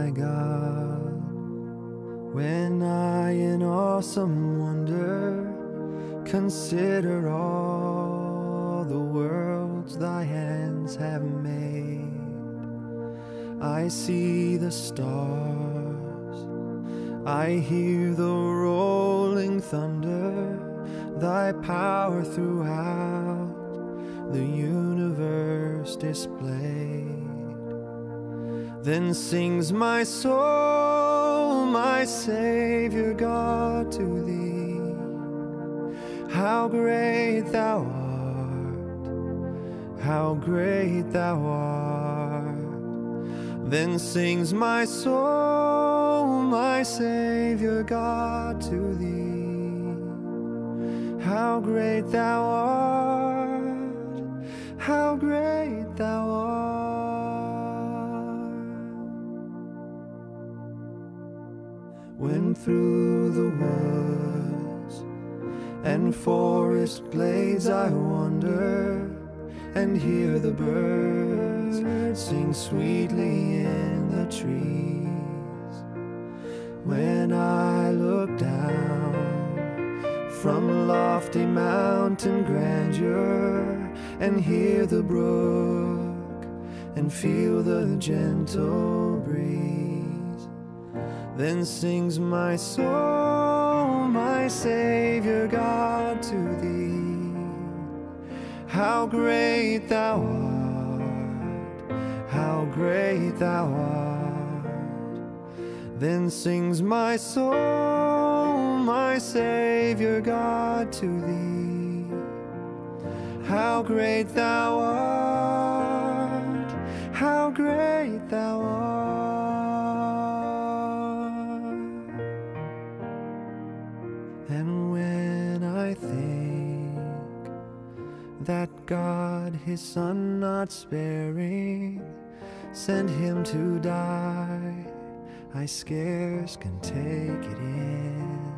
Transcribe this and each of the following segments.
my God. When I in awesome wonder consider all the worlds thy hands have made, I see the stars, I hear the rolling thunder, thy power throughout the universe displayed. Then sings my soul, my Savior God, to thee. How great thou art, how great thou art. Then sings my soul, my Savior God, to thee. How great thou art, how great thou art. When through the woods and forest glades I wander and hear the birds sing sweetly in the trees, when I look down from lofty mountain grandeur and hear the brook and feel the gentle breeze, then sings my soul, my Savior God, to thee. How great thou art, how great thou art. Then sings my soul, my Savior God, to thee. How great thou art, how great thou art. And when I think that God his Son not sparing sent him to die, I scarce can take it in,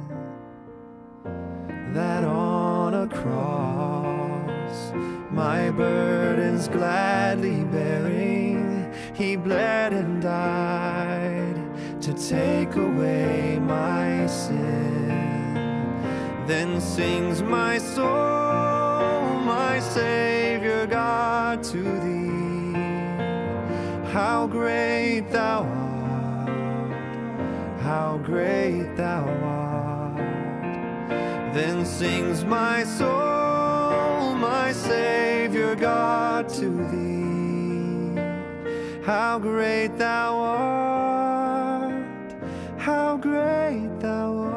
that on a cross, my burdens gladly bearing, he bled and died to take away my sin. Then sings my soul, my Savior God, to thee. How great thou art, how great thou art. Then sings my soul, my Savior God, to thee. How great thou art, how great thou art.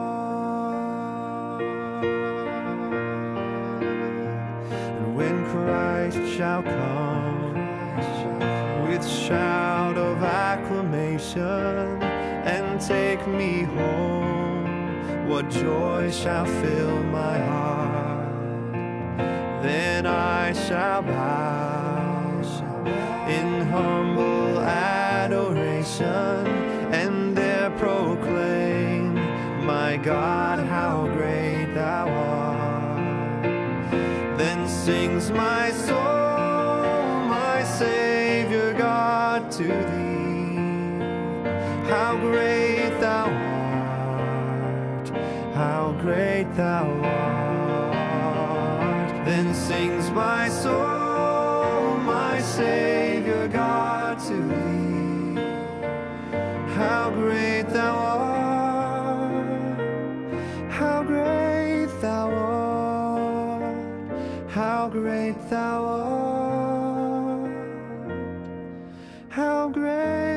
And when Christ shall come with shout of acclamation and take me home, what joy shall fill my heart. Then I shall bow in humble adoration and there proclaim, my God, how great thou art. Then sings my soul, my Savior God, to thee. How great thou art, how great thou art. Then sings my soul, my Savior God, to thee. How great thou art, how great thou art, how great thou art, how great